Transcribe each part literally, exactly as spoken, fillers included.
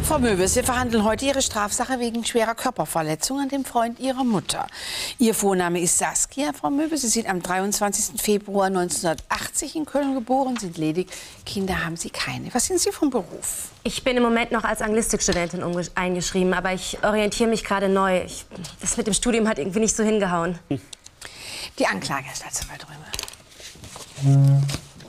Frau Möwes, wir verhandeln heute Ihre Strafsache wegen schwerer Körperverletzung an dem Freund Ihrer Mutter. Ihr Vorname ist Saskia, Frau Möwes. Sie sind am dreiundzwanzigsten Februar neunzehnhundertachtzig in Köln geboren, sind ledig. Kinder haben Sie keine. Was sind Sie vom Beruf? Ich bin im Moment noch als Anglistikstudentin eingeschrieben, aber ich orientiere mich gerade neu. Ich, das mit dem Studium hat irgendwie nicht so hingehauen. Hm. Die Anklage, Herr Staatsanwalt Römer.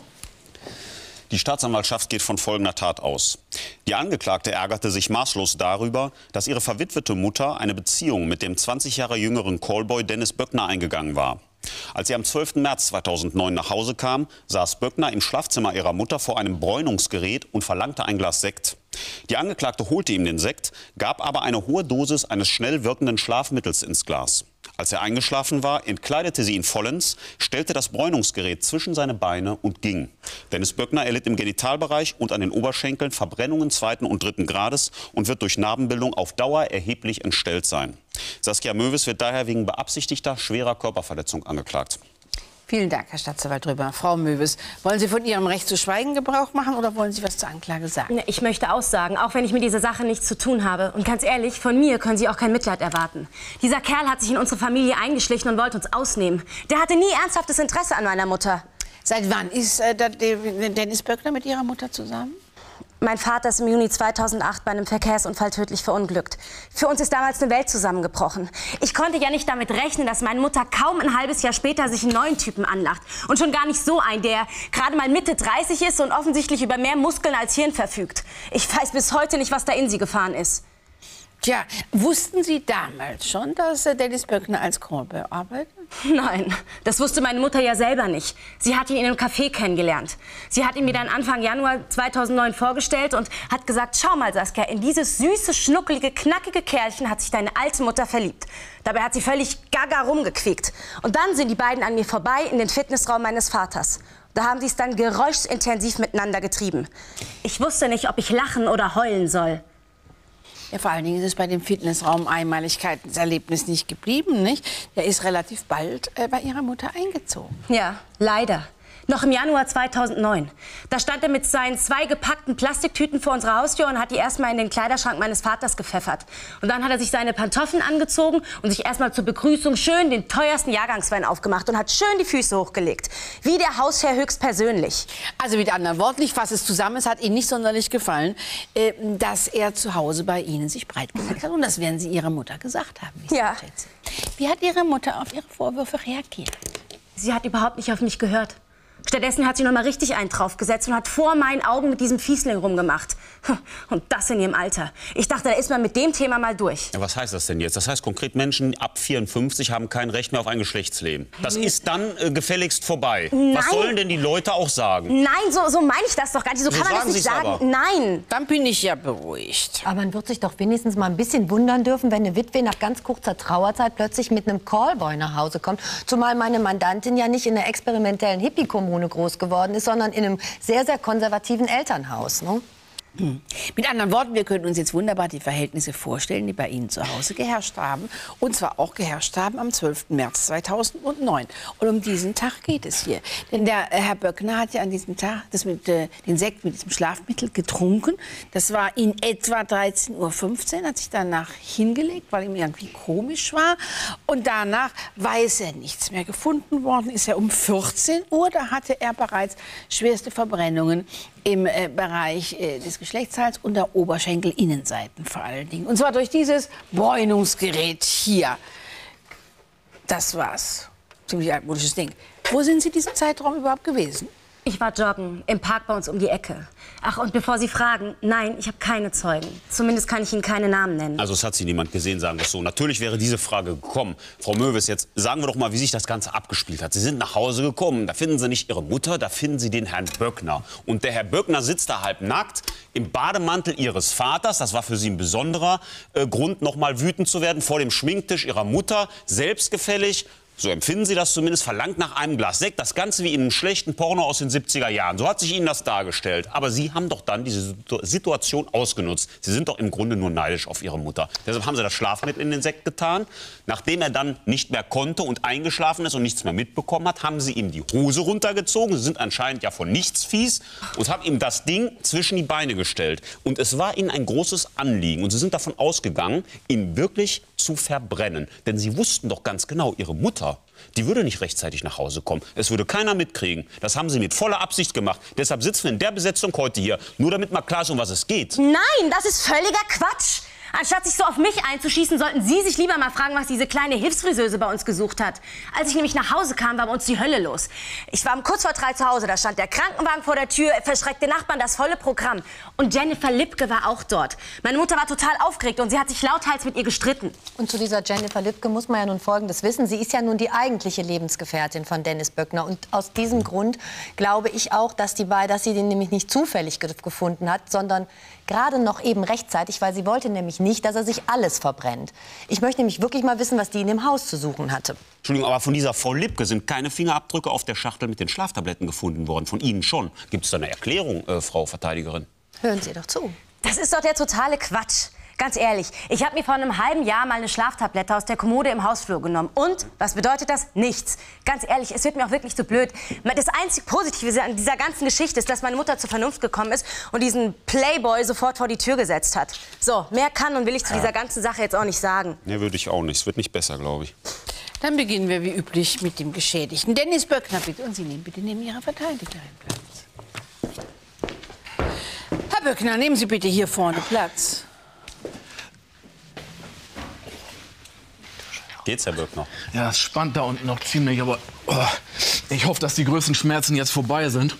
Die Staatsanwaltschaft geht von folgender Tat aus. Die Angeklagte ärgerte sich maßlos darüber, dass ihre verwitwete Mutter eine Beziehung mit dem zwanzig Jahre jüngeren Callboy Dennis Böckner eingegangen war. Als sie am zwölften März zweitausendneun nach Hause kam, saß Böckner im Schlafzimmer ihrer Mutter vor einem Bräunungsgerät und verlangte ein Glas Sekt. Die Angeklagte holte ihm den Sekt, gab aber eine hohe Dosis eines schnell wirkenden Schlafmittels ins Glas. Als er eingeschlafen war, entkleidete sie ihn vollends, stellte das Bräunungsgerät zwischen seine Beine und ging. Dennis Böckner erlitt im Genitalbereich und an den Oberschenkeln Verbrennungen zweiten und dritten Grades und wird durch Narbenbildung auf Dauer erheblich entstellt sein. Saskia Möwes wird daher wegen beabsichtigter schwerer Körperverletzung angeklagt. Vielen Dank, Herr Staatsanwalt Römer. Frau Möwes, wollen Sie von Ihrem Recht zu schweigen Gebrauch machen oder wollen Sie was zur Anklage sagen? Ich möchte aussagen, auch wenn ich mit dieser Sache nichts zu tun habe. Und ganz ehrlich, von mir können Sie auch kein Mitleid erwarten. Dieser Kerl hat sich in unsere Familie eingeschlichen und wollte uns ausnehmen. Der hatte nie ernsthaftes Interesse an meiner Mutter. Seit wann ist äh, der Dennis Böckner mit Ihrer Mutter zusammen? Mein Vater ist im Juni zweitausendacht bei einem Verkehrsunfall tödlich verunglückt. Für uns ist damals eine Welt zusammengebrochen. Ich konnte ja nicht damit rechnen, dass meine Mutter kaum ein halbes Jahr später sich einen neuen Typen anlacht. Und schon gar nicht so einen, der gerade mal Mitte dreißig ist und offensichtlich über mehr Muskeln als Hirn verfügt. Ich weiß bis heute nicht, was da in sie gefahren ist. Tja, wussten Sie damals schon, dass äh, Dennis Böckner als Callboy arbeitet? Nein, das wusste meine Mutter ja selber nicht. Sie hat ihn in einem Café kennengelernt. Sie hat ihn mir dann Anfang Januar zweitausendneun vorgestellt und hat gesagt, schau mal Saskia, in dieses süße, schnuckelige, knackige Kerlchen hat sich deine alte Mutter verliebt. Dabei hat sie völlig gaga rumgequickt. Und dann sind die beiden an mir vorbei in den Fitnessraum meines Vaters. Da haben sie es dann geräuschintensiv miteinander getrieben. Ich wusste nicht, ob ich lachen oder heulen soll. Ja, vor allen Dingen ist es bei dem Fitnessraum Einmaligkeitserlebnis nicht geblieben, nicht? Der ist relativ bald äh, bei Ihrer Mutter eingezogen. Ja, leider. Noch im Januar zweitausendneun. Da stand er mit seinen zwei gepackten Plastiktüten vor unserer Haustür und hat die erstmal in den Kleiderschrank meines Vaters gepfeffert. Und dann hat er sich seine Pantoffeln angezogen und sich erstmal zur Begrüßung schön den teuersten Jahrgangswein aufgemacht und hat schön die Füße hochgelegt. Wie der Hausherr höchstpersönlich. Also mit anderen Worten, ich fasse es zusammen, es hat Ihnen nicht sonderlich gefallen, äh, dass er zu Hause bei Ihnen sich breit gemacht hat. Und das werden Sie Ihrer Mutter gesagt haben, wie ich ja. schätze. Wie hat Ihre Mutter auf Ihre Vorwürfe reagiert? Sie hat überhaupt nicht auf mich gehört. Stattdessen hat sie noch mal richtig einen draufgesetzt und hat vor meinen Augen mit diesem Fiesling rumgemacht. Und das in ihrem Alter. Ich dachte, da ist man mit dem Thema mal durch. Ja, was heißt das denn jetzt? Das heißt konkret, Menschen ab vierundfünfzig haben kein Recht mehr auf ein Geschlechtsleben. Das ist dann äh, gefälligst vorbei. Nein. Was sollen denn die Leute auch sagen? Nein, so, so meine ich das doch gar nicht. So, So kann man das sagen nicht Sie's sagen. aber. Nein. Dann bin ich ja beruhigt. Aber man wird sich doch wenigstens mal ein bisschen wundern dürfen, wenn eine Witwe nach ganz kurzer Trauerzeit plötzlich mit einem Callboy nach Hause kommt. Zumal meine Mandantin ja nicht in einer experimentellen Hippie-Kommune groß geworden ist, sondern in einem sehr, sehr konservativen Elternhaus. Ne? Hm. Mit anderen Worten, wir können uns jetzt wunderbar die Verhältnisse vorstellen, die bei Ihnen zu Hause geherrscht haben. Und zwar auch geherrscht haben am zwölften März zweitausendneun. Und um diesen Tag geht es hier. Denn der äh, Herr Böckner hat ja an diesem Tag das mit, äh, den Sekt mit diesem Schlafmittel getrunken. Das war in etwa dreizehn Uhr fünfzehn, hat sich danach hingelegt, weil ihm irgendwie komisch war. Und danach weiß er nichts mehr. Gefunden worden ist er um vierzehn Uhr. Da hatte er bereits schwerste Verbrennungen im äh, Bereich äh, des Geschlechtsteils und der Oberschenkelinnenseiten vor allen Dingen. Und zwar durch dieses Bräunungsgerät hier. Das war's. Ziemlich altmodisches Ding. Wo sind Sie diesen Zeitraum überhaupt gewesen? Ich war joggen im Park bei uns um die Ecke. Ach, und bevor Sie fragen, nein, ich habe keine Zeugen. Zumindest kann ich Ihnen keine Namen nennen. Also es hat Sie niemand gesehen, sagen wir es so. Natürlich wäre diese Frage gekommen. Frau Möwes, jetzt sagen wir doch mal, wie sich das Ganze abgespielt hat. Sie sind nach Hause gekommen, da finden Sie nicht Ihre Mutter, da finden Sie den Herrn Böckner. Und der Herr Böckner sitzt da halb nackt im Bademantel Ihres Vaters. Das war für Sie ein besonderer äh, Grund, noch mal wütend zu werden vor dem Schminktisch Ihrer Mutter. Selbstgefällig. So empfinden Sie das zumindest, verlangt nach einem Glas Sekt. Das Ganze wie in einem schlechten Porno aus den siebziger Jahren. So hat sich Ihnen das dargestellt. Aber Sie haben doch dann diese Situation ausgenutzt. Sie sind doch im Grunde nur neidisch auf Ihre Mutter. Deshalb haben Sie das Schlafmittel in den Sekt getan. Nachdem er dann nicht mehr konnte und eingeschlafen ist und nichts mehr mitbekommen hat, haben Sie ihm die Hose runtergezogen. Sie sind anscheinend ja von nichts fies und haben ihm das Ding zwischen die Beine gestellt. Und es war Ihnen ein großes Anliegen. Und Sie sind davon ausgegangen, ihn wirklich zu verbrennen. Denn Sie wussten doch ganz genau, Ihre Mutter, die würde nicht rechtzeitig nach Hause kommen. Es würde keiner mitkriegen. Das haben Sie mit voller Absicht gemacht. Deshalb sitzen wir in der Besetzung heute hier. Nur damit mal klar ist, um was es geht. Nein, das ist völliger Quatsch. Anstatt sich so auf mich einzuschießen, sollten Sie sich lieber mal fragen, was diese kleine Hilfsfriseuse bei uns gesucht hat. Als ich nämlich nach Hause kam, war bei uns die Hölle los. Ich war um kurz vor drei zu Hause, da stand der Krankenwagen vor der Tür, verschreckte Nachbarn, das volle Programm. Und Jennifer Lipke war auch dort. Meine Mutter war total aufgeregt und sie hat sich lauthals mit ihr gestritten. Und zu dieser Jennifer Lipke muss man ja nun Folgendes wissen. Sie ist ja nun die eigentliche Lebensgefährtin von Dennis Böckner. Und aus diesem Grund glaube ich auch, dass, die beiden, dass sie den nämlich nicht zufällig ge gefunden hat, sondern gerade noch eben rechtzeitig, weil sie wollte nämlich nicht, dass er sich alles verbrennt. Ich möchte nämlich wirklich mal wissen, was die in dem Haus zu suchen hatte. Entschuldigung, aber von dieser Frau Lipke sind keine Fingerabdrücke auf der Schachtel mit den Schlaftabletten gefunden worden. Von Ihnen schon. Gibt es da eine Erklärung, äh, Frau Verteidigerin? Hören Sie doch zu. Das ist doch der totale Quatsch. Ganz ehrlich, ich habe mir vor einem halben Jahr mal eine Schlaftablette aus der Kommode im Hausflur genommen. Und, was bedeutet das? Nichts. Ganz ehrlich, es wird mir auch wirklich zu blöd. Das einzig Positive an dieser ganzen Geschichte ist, dass meine Mutter zur Vernunft gekommen ist und diesen Playboy sofort vor die Tür gesetzt hat. So, mehr kann und will ich zu dieser ganzen Sache jetzt auch nicht sagen. Ne, würde ich auch nicht. Es wird nicht besser, glaube ich. Dann beginnen wir wie üblich mit dem Geschädigten. Dennis Böckner, bitte. Und Sie nehmen bitte neben Ihrer Verteidigerin Platz. Herr Böckner, nehmen Sie bitte hier vorne Platz. Geht's, Herr Böckner? Ja, es spannt da unten noch ziemlich, aber oh, ich hoffe, dass die größten Schmerzen jetzt vorbei sind.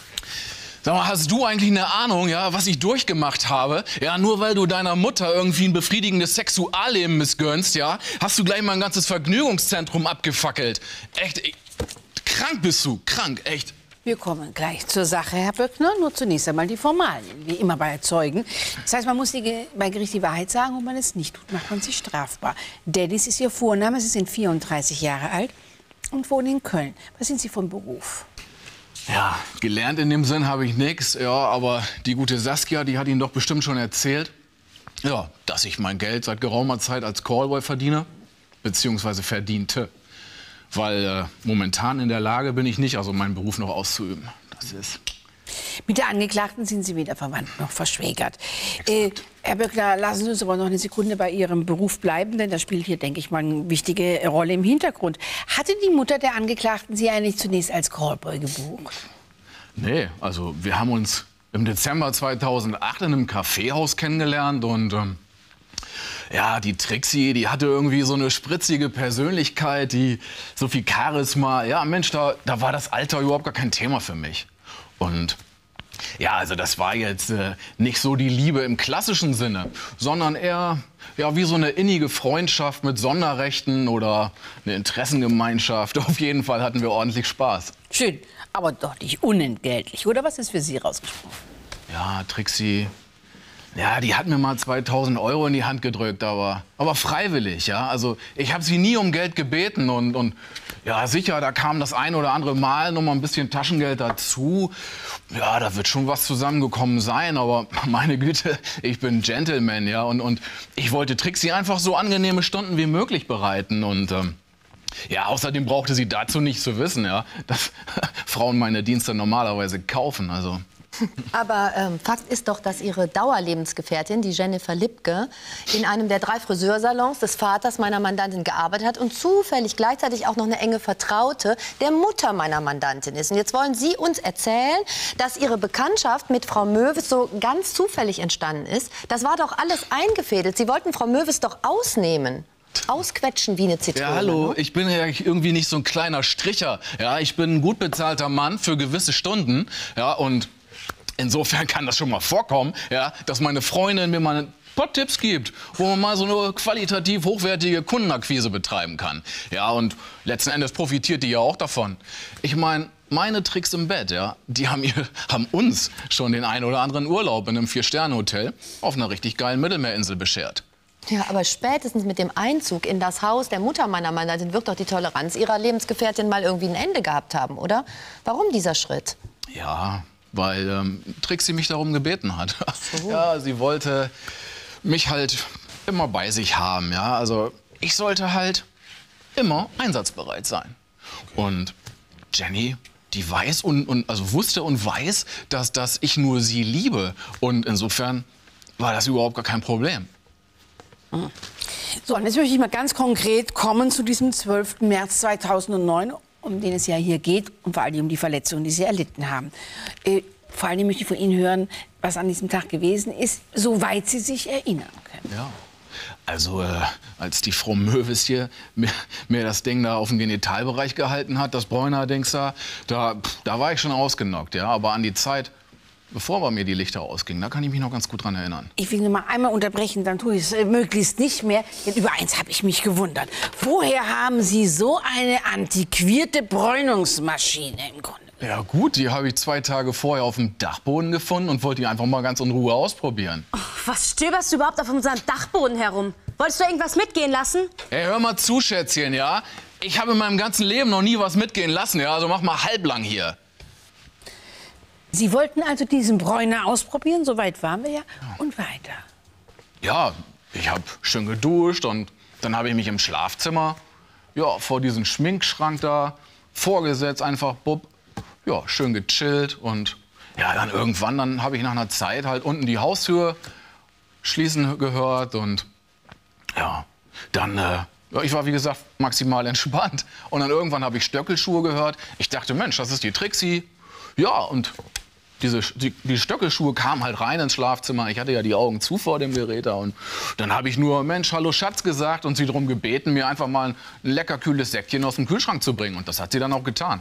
Sag mal, hast du eigentlich eine Ahnung, ja, was ich durchgemacht habe? Ja, nur weil du deiner Mutter irgendwie ein befriedigendes Sexualleben missgönnst, ja, hast du gleich mal ein ganzes Vergnügungszentrum abgefackelt. Echt, ich, krank bist du, krank, echt. Wir kommen gleich zur Sache, Herr Böckner. Nur zunächst einmal die Formalien, wie immer bei Zeugen. Das heißt, man muss die, bei Gericht die Wahrheit sagen, und wenn man es nicht tut, macht man sich strafbar. Dennis ist Ihr Vorname, Sie sind vierunddreißig Jahre alt und wohnen in Köln. Was sind Sie von Beruf? Ja, gelernt in dem Sinn habe ich nichts, ja, aber die gute Saskia, die hat Ihnen doch bestimmt schon erzählt, ja, dass ich mein Geld seit geraumer Zeit als Callboy verdiene, beziehungsweise verdiente. Weil äh, momentan in der Lage bin ich nicht, also meinen Beruf noch auszuüben. Das ist... Mit der Angeklagten sind Sie weder verwandt noch verschwägert. Äh, Herr Böckner, lassen Sie uns aber noch eine Sekunde bei Ihrem Beruf bleiben, denn das spielt hier, denke ich mal, eine wichtige Rolle im Hintergrund. Hatte die Mutter der Angeklagten Sie eigentlich zunächst als Callboy gebucht? Nee, also wir haben uns im Dezember zweitausendacht in einem Kaffeehaus kennengelernt und... Ähm Ja, die Trixie, die hatte irgendwie so eine spritzige Persönlichkeit, die so viel Charisma. Ja, Mensch, da, da war das Alter überhaupt gar kein Thema für mich. Und ja, also das war jetzt äh, nicht so die Liebe im klassischen Sinne, sondern eher ja, wie so eine innige Freundschaft mit Sonderrechten oder eine Interessengemeinschaft. Auf jeden Fall hatten wir ordentlich Spaß. Schön, aber doch nicht unentgeltlich. Oder was ist für Sie rausgesprochen? Ja, Trixie... Ja, die hat mir mal zweitausend Euro in die Hand gedrückt, aber, aber freiwillig, ja. Also ich habe sie nie um Geld gebeten und, und ja, sicher, da kam das ein oder andere Mal noch mal ein bisschen Taschengeld dazu. Ja, da wird schon was zusammengekommen sein, aber meine Güte, ich bin Gentleman, ja. Und, und ich wollte Trixie einfach so angenehme Stunden wie möglich bereiten und... Ähm, ja, außerdem brauchte sie dazu nicht zu wissen, ja, dass Frauen meine Dienste normalerweise kaufen, also... Aber ähm, Fakt ist doch, dass Ihre Dauerlebensgefährtin, die Jennifer Lipke, in einem der drei Friseursalons des Vaters meiner Mandantin gearbeitet hat und zufällig gleichzeitig auch noch eine enge Vertraute der Mutter meiner Mandantin ist. Und jetzt wollen Sie uns erzählen, dass Ihre Bekanntschaft mit Frau Mewes so ganz zufällig entstanden ist. Das war doch alles eingefädelt. Sie wollten Frau Mewes doch ausnehmen. Ausquetschen wie eine Zitrone. Ja, hallo, ich bin ja irgendwie nicht so ein kleiner Stricher. Ja, ich bin ein gut bezahlter Mann für gewisse Stunden. Ja, und insofern kann das schon mal vorkommen, ja, dass meine Freundin mir mal ein paar Tipps gibt, wo man mal so eine qualitativ hochwertige Kundenakquise betreiben kann. Ja, und letzten Endes profitiert die ja auch davon. Ich meine, meine Tricks im Bett, ja, die haben, ihr, haben uns schon den einen oder anderen Urlaub in einem Vier-Sterne-Hotel auf einer richtig geilen Mittelmeerinsel beschert. Ja, aber spätestens mit dem Einzug in das Haus der Mutter meiner Mandantin wird doch die Toleranz ihrer Lebensgefährtin mal irgendwie ein Ende gehabt haben, oder? Warum dieser Schritt? Ja, weil ähm, Trixie mich darum gebeten hat. So. Ja, sie wollte mich halt immer bei sich haben, ja. Also ich sollte halt immer einsatzbereit sein. Und Jenny, die weiß und, und also wusste und weiß, dass, dass ich nur sie liebe. Und insofern war das überhaupt gar kein Problem. So, und jetzt möchte ich mal ganz konkret kommen zu diesem zwölften März zweitausendneun, um den es ja hier geht und vor allem um die Verletzungen, die Sie erlitten haben. Äh, vor allem möchte ich von Ihnen hören, was an diesem Tag gewesen ist, soweit Sie sich erinnern können. Ja. Also, äh, als die Frau Möwes hier mir, mir das Ding da auf den Genitalbereich gehalten hat, das Bräuner-Dings da, da, pff, da war ich schon ausgenockt, ja. Aber an die Zeit, bevor bei mir die Lichter ausgingen, da kann ich mich noch ganz gut dran erinnern. Ich will nur mal einmal unterbrechen, dann tue ich es äh, möglichst nicht mehr. Denn über eins habe ich mich gewundert. Woher haben Sie so eine antiquierte Bräunungsmaschine im Grunde? Ja gut, die habe ich zwei Tage vorher auf dem Dachboden gefunden und wollte die einfach mal ganz in Ruhe ausprobieren. Oh, was stöberst du überhaupt auf unserem Dachboden herum? Wolltest du irgendwas mitgehen lassen? Hey, hör mal zu, Schätzchen, ja? Ich habe in meinem ganzen Leben noch nie was mitgehen lassen, ja? Also mach mal halblang hier. Sie wollten also diesen Bräuner ausprobieren, soweit waren wir ja, und weiter. Ja, ich habe schön geduscht und dann habe ich mich im Schlafzimmer, ja, vor diesen Schminkschrank da vorgesetzt, einfach, bub, ja, schön gechillt und ja, dann irgendwann, dann habe ich nach einer Zeit halt unten die Haustür schließen gehört und ja, dann, äh, ja, ich war wie gesagt maximal entspannt und dann irgendwann habe ich Stöckelschuhe gehört. Ich dachte, Mensch, das ist die Trixie. Ja, und diese, die, die Stöckelschuhe kamen halt rein ins Schlafzimmer. Ich hatte ja die Augen zu vor dem Gerät da und dann habe ich nur, Mensch, hallo Schatz gesagt und sie darum gebeten, mir einfach mal ein lecker kühles Säckchen aus dem Kühlschrank zu bringen und das hat sie dann auch getan.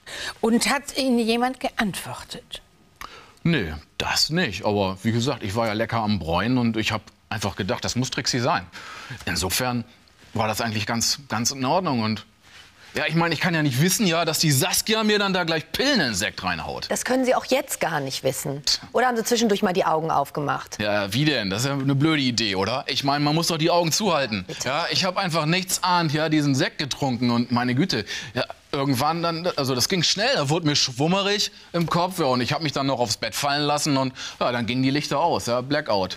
Und hat Ihnen jemand geantwortet? Nee, das nicht. Aber wie gesagt, ich war ja lecker am Bräunen und ich habe einfach gedacht, das muss Trixie sein. Insofern war das eigentlich ganz, ganz in Ordnung. Und ja, ich meine, ich kann ja nicht wissen, ja, dass die Saskia mir dann da gleich Pillen in den Sekt reinhaut. Das können Sie auch jetzt gar nicht wissen. Oder haben Sie zwischendurch mal die Augen aufgemacht? Ja, wie denn? Das ist ja eine blöde Idee, oder? Ich meine, man muss doch die Augen zuhalten. Bitte. Ja, ich habe einfach nichts ahnt, ja, diesen Sekt getrunken und meine Güte, ja, irgendwann dann, also das ging schnell, da wurde mir schwummerig im Kopf, ja, und ich habe mich dann noch aufs Bett fallen lassen und ja, dann gingen die Lichter aus, ja, Blackout.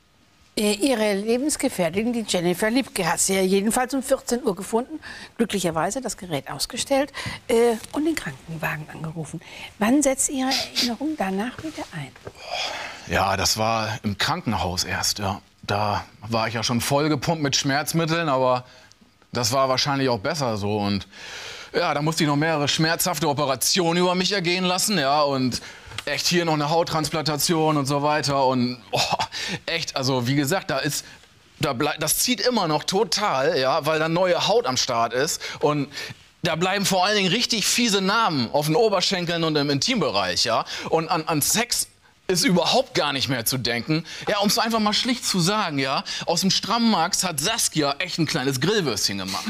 Äh, Ihre Lebensgefährtin, die Jennifer Liebke, hat sie ja jedenfalls um vierzehn Uhr gefunden. Glücklicherweise das Gerät ausgestellt äh, und den Krankenwagen angerufen. Wann setzt Ihre Erinnerung danach wieder ein? Ja, das war im Krankenhaus erst, ja. Da war ich ja schon vollgepumpt mit Schmerzmitteln, aber das war wahrscheinlich auch besser so. Und ja, da musste ich noch mehrere schmerzhafte Operationen über mich ergehen lassen, ja. Und echt hier noch eine Hauttransplantation und so weiter. Und oh, echt, also wie gesagt, da ist, da bleib, das zieht immer noch total, ja, weil da neue Haut am Start ist. Und da bleiben vor allen Dingen richtig fiese Narben auf den Oberschenkeln und im Intimbereich, ja. Und an, an Sex ist überhaupt gar nicht mehr zu denken. Ja, um es einfach mal schlicht zu sagen, ja, aus dem Strammax hat Saskia echt ein kleines Grillwürstchen gemacht.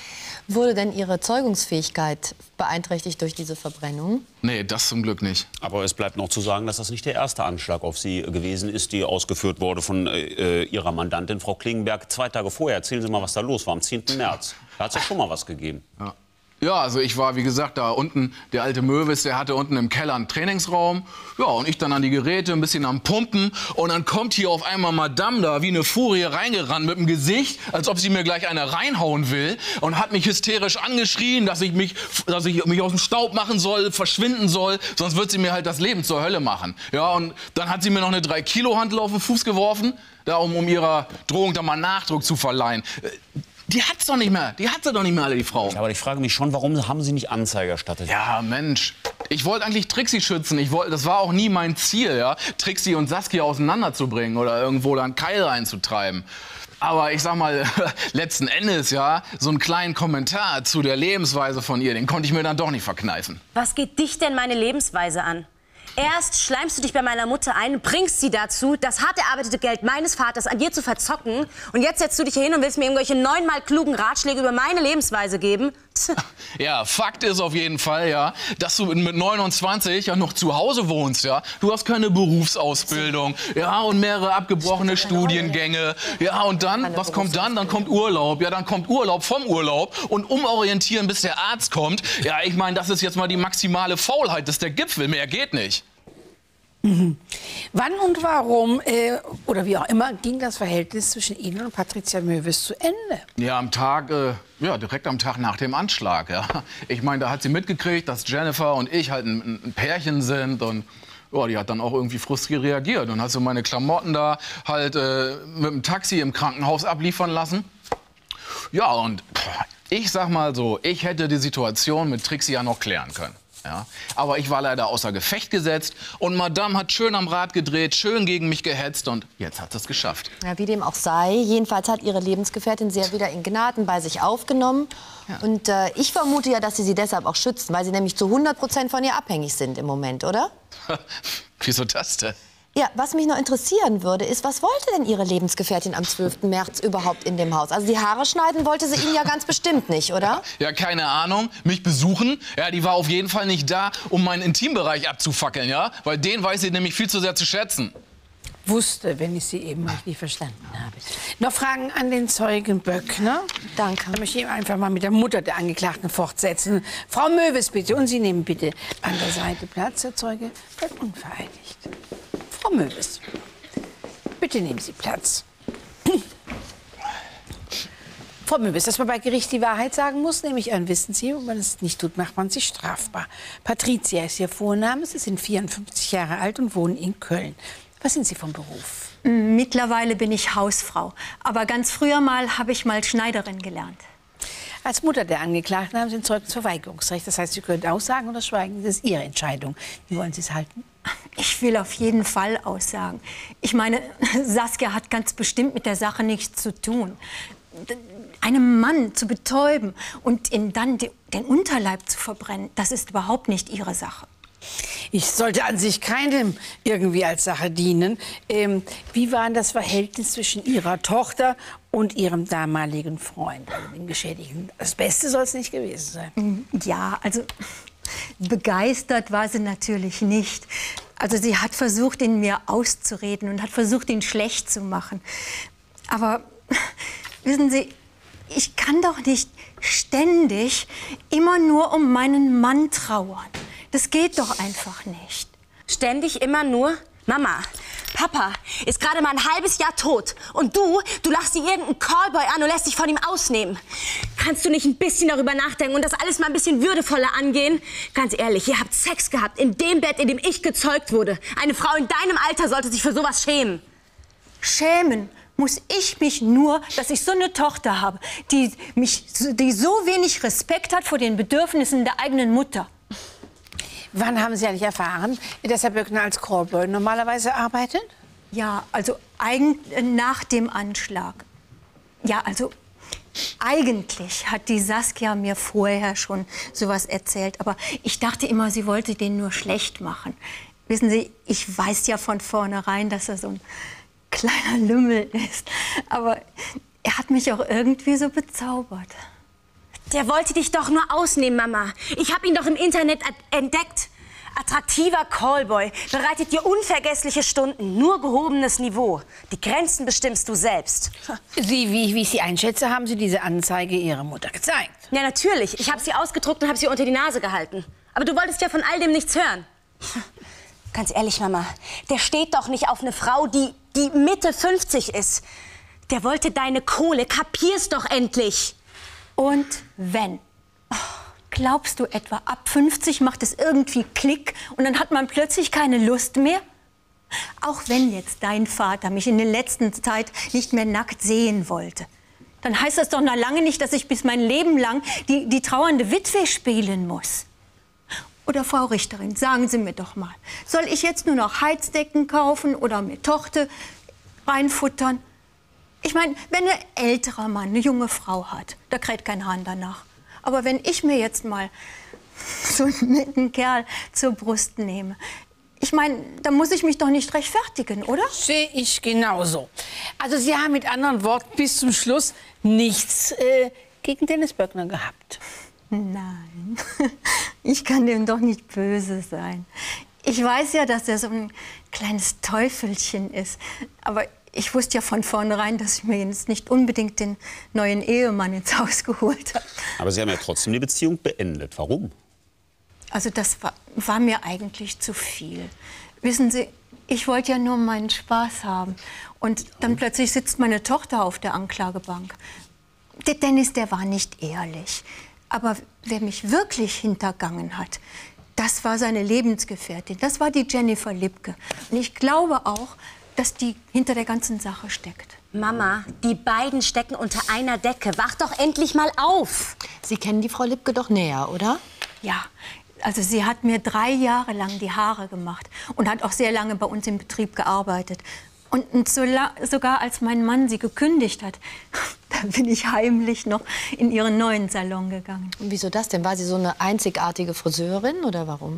Wurde denn Ihre Zeugungsfähigkeit beeinträchtigt durch diese Verbrennung? Nee, das zum Glück nicht. Aber es bleibt noch zu sagen, dass das nicht der erste Anschlag auf Sie gewesen ist, die ausgeführt wurde von äh, Ihrer Mandantin, Frau Klingenberg. Zwei Tage vorher, erzählen Sie mal, was da los war, am zehnten März. Da hat es ja schon mal was gegeben. Ja. Ja, also ich war, wie gesagt, da unten, der alte Möwes, der hatte unten im Keller einen Trainingsraum. Ja, und ich dann an die Geräte, ein bisschen am Pumpen. Und dann kommt hier auf einmal Madame da wie eine Furie reingerannt mit dem Gesicht, als ob sie mir gleich eine reinhauen will. Und hat mich hysterisch angeschrien, dass ich mich, dass ich mich aus dem Staub machen soll, verschwinden soll. Sonst wird sie mir halt das Leben zur Hölle machen. Ja, und dann hat sie mir noch eine drei Kilo Hantel auf den Fuß geworfen, da, um, um ihrer Drohung da mal Nachdruck zu verleihen. Die hat's doch nicht mehr. Die hat sie doch nicht mehr, alle, die Frau. Aber ich frage mich schon, warum haben Sie nicht Anzeige erstattet? Ja, Mensch. Ich wollte eigentlich Trixie schützen. Ich wollte, das war auch nie mein Ziel, ja, Trixie und Saskia auseinanderzubringen oder irgendwo da einen Keil reinzutreiben. Aber ich sag mal, letzten Endes, ja, so einen kleinen Kommentar zu der Lebensweise von ihr, den konnte ich mir dann doch nicht verkneifen. Was geht dich denn meine Lebensweise an? Erst schleimst du dich bei meiner Mutter ein, bringst sie dazu, das hart erarbeitete Geld meines Vaters an dir zu verzocken. Und jetzt setzt du dich hier hin und willst mir irgendwelche neunmal klugen Ratschläge über meine Lebensweise geben. Ja, Fakt ist auf jeden Fall, ja, dass du mit neunundzwanzig ja noch zu Hause wohnst, ja. Du hast keine Berufsausbildung, ja, und mehrere abgebrochene Studiengänge. Ja, und dann, was kommt dann? Dann kommt Urlaub. Ja, dann kommt Urlaub vom Urlaub und umorientieren, bis der Arzt kommt. Ja, ich meine, das ist jetzt mal die maximale Faulheit, das ist der Gipfel, mehr geht nicht. Mhm. Wann und warum, äh, oder wie auch immer, ging das Verhältnis zwischen Ihnen und Patricia Mewes zu Ende? Ja, am Tag, äh, ja, direkt am Tag nach dem Anschlag, ja. Ich meine, da hat sie mitgekriegt, dass Jennifer und ich halt ein, ein Pärchen sind und oh, die hat dann auch irgendwie frustriert reagiert und hat so meine Klamotten da halt äh, mit dem Taxi im Krankenhaus abliefern lassen. Ja, und ich sag mal so, ich hätte die Situation mit Trixie ja noch klären können. Ja, aber ich war leider außer Gefecht gesetzt und Madame hat schön am Rad gedreht, schön gegen mich gehetzt und jetzt hat sie es geschafft. Ja, wie dem auch sei, jedenfalls hat ihre Lebensgefährtin sie ja wieder in Gnaden bei sich aufgenommen. Ja. Und äh, ich vermute ja, dass sie sie deshalb auch schützen, weil sie nämlich zu hundert Prozent von ihr abhängig sind im Moment, oder? Wieso das denn? Ja, was mich noch interessieren würde, ist, was wollte denn Ihre Lebensgefährtin am zwölften März überhaupt in dem Haus? Also die Haare schneiden wollte sie Ihnen ja ganz bestimmt nicht, oder? Ja, keine Ahnung. Mich besuchen? Ja, die war auf jeden Fall nicht da, um meinen Intimbereich abzufackeln, ja? Weil den weiß sie nämlich viel zu sehr zu schätzen. Wusste, wenn ich Sie eben richtig verstanden habe. Noch Fragen an den Zeugen Böckner? Danke. Dann möchte ich einfach mal mit der Mutter der Angeklagten fortsetzen. Frau Mewes, bitte. Und Sie nehmen bitte an der Seite Platz. Der Zeuge bleibt unvereidigt. Frau Mewes, bitte nehmen Sie Platz. Frau Mewes, dass man bei Gericht die Wahrheit sagen muss, nehme ich an, wissen Sie. Wenn man es nicht tut, macht man sich strafbar. Patricia ist Ihr Vorname. Sie sind vierundfünfzig Jahre alt und wohnen in Köln. Was sind Sie vom Beruf? Mittlerweile bin ich Hausfrau. Aber ganz früher mal habe ich mal Schneiderin gelernt. Als Mutter der Angeklagten haben Sie ein Zeugnisverweigerungsrecht. Das heißt, Sie können aussagen oder schweigen. Das ist Ihre Entscheidung. Wie wollen Sie es halten? Ich will auf jeden Fall aussagen. Ich meine, Saskia hat ganz bestimmt mit der Sache nichts zu tun. Einem Mann zu betäuben und ihn dann den Unterleib zu verbrennen, das ist überhaupt nicht ihre Sache. Ich sollte an sich keinem irgendwie als Sache dienen. Ähm, wie war das Verhältnis zwischen Ihrer Tochter und Ihrem damaligen Freund, also dem Geschädigten? Das Beste soll es nicht gewesen sein. Ja, also begeistert war sie natürlich nicht. Also sie hat versucht, ihn mir auszureden und hat versucht, ihn schlecht zu machen. Aber wissen Sie, ich kann doch nicht ständig immer nur um meinen Mann trauern. Das geht doch einfach nicht. Ständig immer nur? Mama, Papa ist gerade mal ein halbes Jahr tot. Und du, du lachst dir irgendeinen Callboy an und lässt dich von ihm ausnehmen. Kannst du nicht ein bisschen darüber nachdenken und das alles mal ein bisschen würdevoller angehen? Ganz ehrlich, ihr habt Sex gehabt in dem Bett, in dem ich gezeugt wurde. Eine Frau in deinem Alter sollte sich für sowas schämen. Schämen muss ich mich nur, dass ich so eine Tochter habe, die, mich, die so wenig Respekt hat vor den Bedürfnissen der eigenen Mutter. Wann haben Sie eigentlich erfahren, dass Herr Böckner als Callboy normalerweise arbeitet? Ja, also eigentlich nach dem Anschlag. Ja, also eigentlich hat die Saskia mir vorher schon sowas erzählt. Aber ich dachte immer, sie wollte den nur schlecht machen. Wissen Sie, ich weiß ja von vornherein, dass er so ein kleiner Lümmel ist. Aber er hat mich auch irgendwie so bezaubert. Der wollte dich doch nur ausnehmen, Mama. Ich habe ihn doch im Internet entdeckt. Attraktiver Callboy, bereitet dir unvergessliche Stunden, nur gehobenes Niveau. Die Grenzen bestimmst du selbst. Sie, wie, wie ich Sie einschätze, haben Sie diese Anzeige Ihrer Mutter gezeigt? Ja, natürlich. Ich habe sie ausgedruckt und habe sie unter die Nase gehalten. Aber du wolltest ja von all dem nichts hören. Ganz ehrlich, Mama, der steht doch nicht auf eine Frau, die, die Mitte fünfzig ist. Der wollte deine Kohle, kapier's doch endlich. Und wenn? Glaubst du etwa, ab fünfzig macht es irgendwie Klick und dann hat man plötzlich keine Lust mehr? Auch wenn jetzt dein Vater mich in der letzten Zeit nicht mehr nackt sehen wollte, dann heißt das doch noch lange nicht, dass ich bis mein Leben lang die, die trauernde Witwe spielen muss. Oder Frau Richterin, sagen Sie mir doch mal, soll ich jetzt nur noch Heizdecken kaufen oder mir Torte reinfuttern? Ich meine, wenn ein älterer Mann eine junge Frau hat, da kräht kein Hahn danach. Aber wenn ich mir jetzt mal so einen netten Kerl zur Brust nehme, ich meine, da muss ich mich doch nicht rechtfertigen, oder? Sehe ich genauso. Also Sie haben mit anderen Worten bis zum Schluss nichts äh, gegen Dennis Böckner gehabt. Nein, ich kann dem doch nicht böse sein. Ich weiß ja, dass er so ein kleines Teufelchen ist. Aber ich wusste ja von vornherein, dass ich mir jetzt nicht unbedingt den neuen Ehemann ins Haus geholt habe. Aber Sie haben ja trotzdem die Beziehung beendet. Warum? Also das war, war mir eigentlich zu viel. Wissen Sie, ich wollte ja nur meinen Spaß haben. Und dann plötzlich sitzt meine Tochter auf der Anklagebank. Der Dennis, der war nicht ehrlich. Aber wer mich wirklich hintergangen hat, das war seine Lebensgefährtin. Das war die Jennifer Lipke. Und ich glaube auch, dass die hinter der ganzen Sache steckt. Mama, die beiden stecken unter einer Decke. Wach doch endlich mal auf. Sie kennen die Frau Lipke doch näher, oder? Ja, also sie hat mir drei Jahre lang die Haare gemacht und hat auch sehr lange bei uns im Betrieb gearbeitet. Und so sogar als mein Mann sie gekündigt hat, da bin ich heimlich noch in ihren neuen Salon gegangen. Und wieso das denn? War sie so eine einzigartige Friseurin oder warum?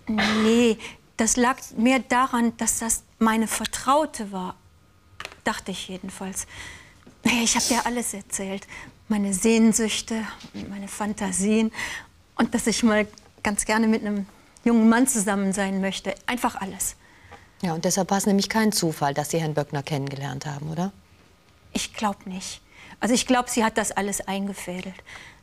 Nee, das lag mehr daran, dass das meine Vertraute war. Dachte ich jedenfalls. Naja, ich habe ihr alles erzählt. Meine Sehnsüchte, meine Fantasien. Und dass ich mal ganz gerne mit einem jungen Mann zusammen sein möchte. Einfach alles. Ja, und deshalb war es nämlich kein Zufall, dass Sie Herrn Böckner kennengelernt haben, oder? Ich glaube nicht. Also ich glaube, sie hat das alles eingefädelt.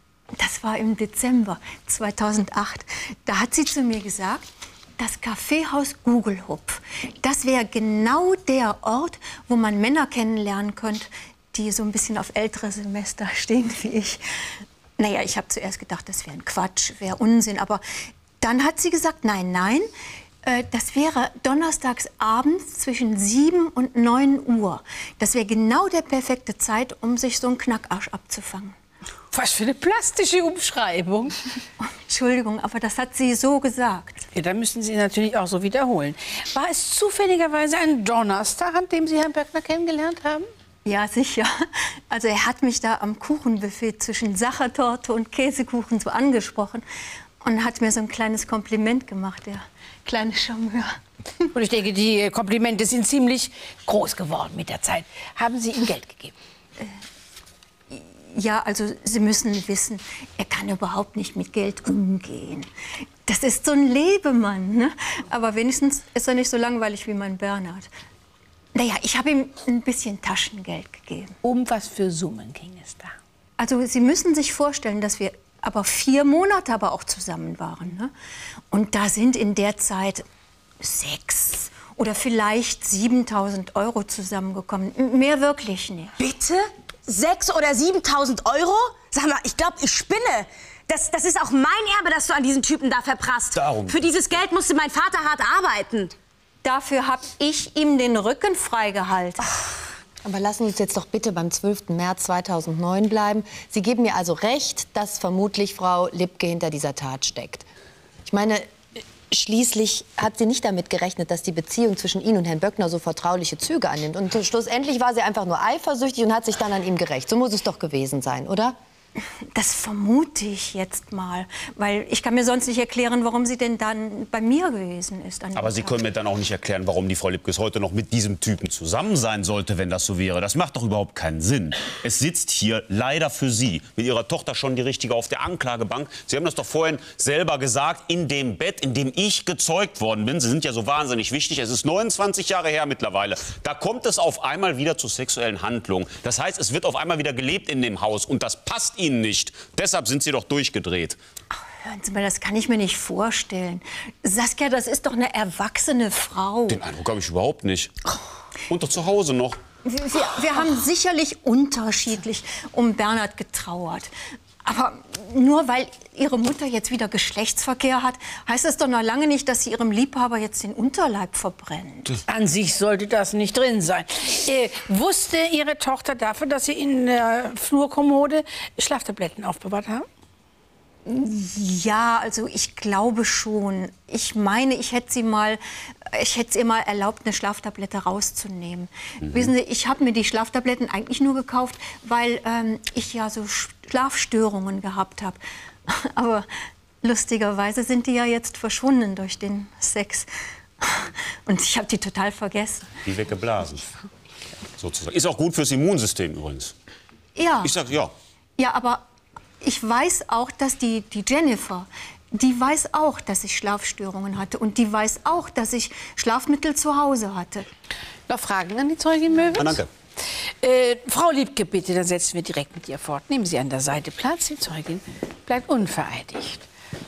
Das war im Dezember zweitausendacht. Da hat sie zu mir gesagt, das Kaffeehaus Gugelhupf, das wäre genau der Ort, wo man Männer kennenlernen könnte, die so ein bisschen auf ältere Semester stehen wie ich. Naja, ich habe zuerst gedacht, das wäre ein Quatsch, wäre Unsinn. Aber dann hat sie gesagt, nein, nein, äh, das wäre donnerstags abends zwischen sieben und neun Uhr. Das wäre genau der perfekte Zeit, um sich so einen Knackarsch abzufangen. Was für eine plastische Umschreibung. Oh, Entschuldigung, aber das hat sie so gesagt. Ja, dann müssen Sie natürlich auch so wiederholen. War es zufälligerweise ein Donnerstag, an dem Sie Herrn Böckner kennengelernt haben? Ja, sicher. Also er hat mich da am Kuchenbuffet zwischen Sachertorte und Käsekuchen so angesprochen und hat mir so ein kleines Kompliment gemacht, der kleine Charmeur. Und ich denke, die Komplimente sind ziemlich groß geworden mit der Zeit. Haben Sie ihm Geld gegeben? Äh, ja, also Sie müssen wissen, er kann überhaupt nicht mit Geld umgehen. Das ist so ein Lebemann, ne? Aber wenigstens ist er nicht so langweilig wie mein Bernhard. Naja, ich habe ihm ein bisschen Taschengeld gegeben. Um was für Summen ging es da? Also Sie müssen sich vorstellen, dass wir aber vier Monate aber auch zusammen waren. Ne? Und da sind in der Zeit sechs oder vielleicht siebentausend Euro zusammengekommen. Mehr wirklich nicht. Bitte? Sechs oder siebentausend Euro? Sag mal, ich glaube, ich spinne. Das, das ist auch mein Erbe, das du an diesen Typen da verprasst. Darum. Für dieses Geld musste mein Vater hart arbeiten. Dafür habe ich ihm den Rücken freigehalten. Aber lassen Sie uns jetzt doch bitte beim zwölften März zweitausendneun bleiben. Sie geben mir also recht, dass vermutlich Frau Lipke hinter dieser Tat steckt. Ich meine, schließlich hat sie nicht damit gerechnet, dass die Beziehung zwischen Ihnen und Herrn Böckner so vertrauliche Züge annimmt. Und schlussendlich war sie einfach nur eifersüchtig und hat sich dann an ihm gerächt. So muss es doch gewesen sein, oder? Das vermute ich jetzt mal, weil ich kann mir sonst nicht erklären, warum sie denn dann bei mir gewesen ist. An Aber Sie können mir dann auch nicht erklären, warum die Frau Lipkes heute noch mit diesem Typen zusammen sein sollte, wenn das so wäre. Das macht doch überhaupt keinen Sinn. Es sitzt hier leider für Sie mit Ihrer Tochter schon die Richtige auf der Anklagebank. Sie haben das doch vorhin selber gesagt, in dem Bett, in dem ich gezeugt worden bin. Sie sind ja so wahnsinnig wichtig. Es ist neunundzwanzig Jahre her mittlerweile. Da kommt es auf einmal wieder zu sexuellen Handlungen. Das heißt, es wird auf einmal wieder gelebt in dem Haus. Und das passt Ihnen nicht. Deshalb sind Sie doch durchgedreht. Ach, hören Sie mal, das kann ich mir nicht vorstellen. Saskia, das ist doch eine erwachsene Frau. Den Eindruck habe ich überhaupt nicht. Und doch zu Hause noch. Wir, wir, wir haben sicherlich unterschiedlich um Bernhard getrauert. Aber nur weil Ihre Mutter jetzt wieder Geschlechtsverkehr hat, heißt das doch noch lange nicht, dass sie Ihrem Liebhaber jetzt den Unterleib verbrennt. An sich sollte das nicht drin sein. Äh, wusste Ihre Tochter dafür, dass Sie in der Flurkommode Schlaftabletten aufbewahrt haben? Ja, also ich glaube schon. Ich meine, ich hätte sie mal, ich hätte ihr mal erlaubt, eine Schlaftablette rauszunehmen. Mhm. Wissen Sie, ich habe mir die Schlaftabletten eigentlich nur gekauft, weil ähm, ich ja so Schlafstörungen gehabt habe. Aber lustigerweise sind die ja jetzt verschwunden durch den Sex. Und ich habe die total vergessen. Die weggeblasen, sozusagen. Ist auch gut fürs Immunsystem übrigens. Ja. Ich sag ja. Ja, aber ich weiß auch, dass die, die Jennifer, die weiß auch, dass ich Schlafstörungen hatte. Und die weiß auch, dass ich Schlafmittel zu Hause hatte. Noch Fragen an die Zeugin Möwitz? Ah, danke. Äh, Frau Liebke, bitte, dann setzen wir direkt mit ihr fort. Nehmen Sie an der Seite Platz. Die Zeugin bleibt unvereidigt.